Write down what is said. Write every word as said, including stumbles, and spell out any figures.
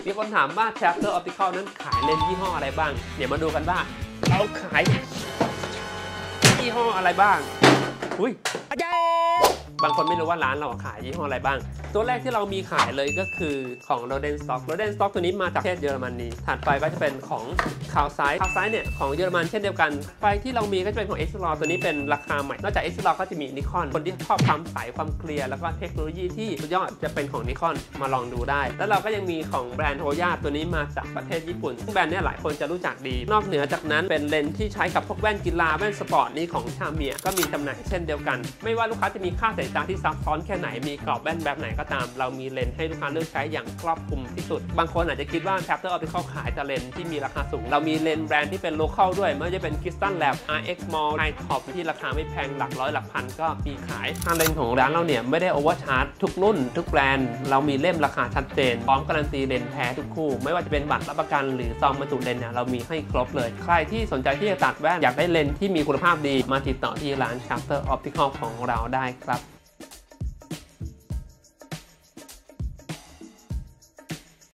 มีคนถามว่า Chapter Optical นั้นขายเลนส์ยี่ห้ออะไรบ้างเดี๋ยวมาดูกันว่าเราขายยี่ห้ออะไรบ้างอุ้ยบางคนไม่รู้ว่าร้านเราขายยี่ห้ออะไรบ้างตัวแรกที่เรามีขายเลยก็คือของ Rodenstock Rodenstock ตัวนี้มาจากประเทศเยอรมนีถัดไปก็จะเป็นของคาวไซด์คาวไซด์เนี่ยของเยอรมันเช่นเดียวกันไฟที่เรามีก็จะเป็นของ เอ็กซ์ แอล ตัวนี้เป็นราคาใหม่นอกจาก เอ็กซ์ แอล ก็จะมี Nikon คนที่ชอบความใสความเคลียร์แล้วก็เทคโนโลยีที่สุดยอดจะเป็นของ Nikon มาลองดูได้แล้วเราก็ยังมีของแบรนด์โฮย่าตัวนี้มาจากประเทศญี่ปุ่นแบรนด์นี้หลายคนจะรู้จักดีนอกเหนือจากนั้นเป็นเลนส์ที่ใช้กับพวกแว่นกีฬาแว่นสปอร์ตนี้ของชาเมียก็มีจำหน่ายเช่นเดียวกันไม่ว่าลูกค้าจะมีค่าสายตาที่ซับซ้อนแค่ไหนมีกรอบแว่นแบบไหนก็ตามเรามีเลนส์ให้ลูกค้าเลือกใช้อย่างครอบคลุมที่สุดบางคนอาจจะคิดว่า Chapter Optical ขายแต่เลนส์ที่มีราคาสูงเรามีเลนส์แบรนด์ที่เป็น local ด้วยไม่ว่าจะเป็น Crystal Lab อาร์ เอ็กซ์ Mall Hi-Top ที่ราคาไม่แพงหลักร้อยหลักพันก็มีขายทางเลนส์ของร้านเราเนี่ยไม่ได้ overcharge ทุกรุ่นทุกแบรนด์เรามีเล่มราคาชัดเจนพร้อมการันตีเลนส์แท้ทุกคู่ไม่ว่าจะเป็นบัตรรับประกันหรือซองบรรจุเลนส์เนี่ยเรามีให้ครบเลยใครที่สนใจที่จะตัดแว่นอยากได้เลนส์ที่มีคุณภาพดีมาติดต่อที่ร้าน Chapter Optical ของเราได้ครับ